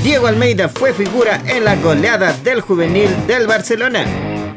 Diego Almeida fue figura en la goleada del juvenil del Barcelona.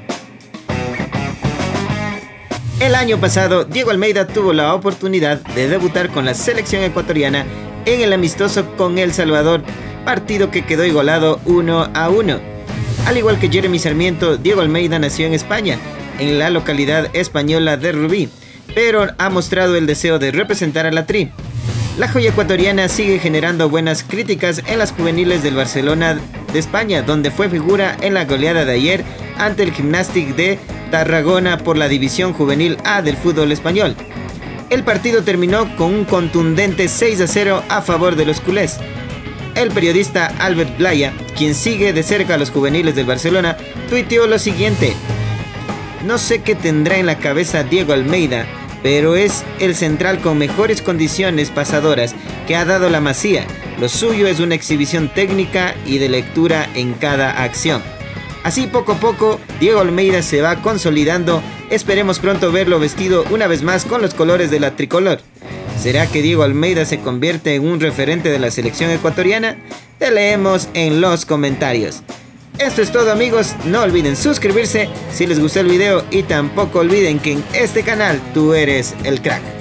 El año pasado, Diego Almeida tuvo la oportunidad de debutar con la selección ecuatoriana en el amistoso con El Salvador, partido que quedó igualado 1-1. Al igual que Jeremy Sarmiento, Diego Almeida nació en España, en la localidad española de Rubí, pero ha mostrado el deseo de representar a la Tri. La joya ecuatoriana sigue generando buenas críticas en las juveniles del Barcelona de España, donde fue figura en la goleada de ayer ante el Gimnàstic de Tarragona por la división juvenil A del fútbol español. El partido terminó con un contundente 6-0 a favor de los culés. El periodista Albert Blaya, quien sigue de cerca a los juveniles del Barcelona, tuiteó lo siguiente: "No sé qué tendrá en la cabeza Diego Almeida, pero es el central con mejores condiciones pasadoras que ha dado la Masía. Lo suyo es una exhibición técnica y de lectura en cada acción". Así poco a poco, Diego Almeida se va consolidando. Esperemos pronto verlo vestido una vez más con los colores de la tricolor. ¿Será que Diego Almeida se convierte en un referente de la selección ecuatoriana? Te leemos en los comentarios. Esto es todo, amigos, no olviden suscribirse si les gustó el video y tampoco olviden que en este canal tú eres el crack.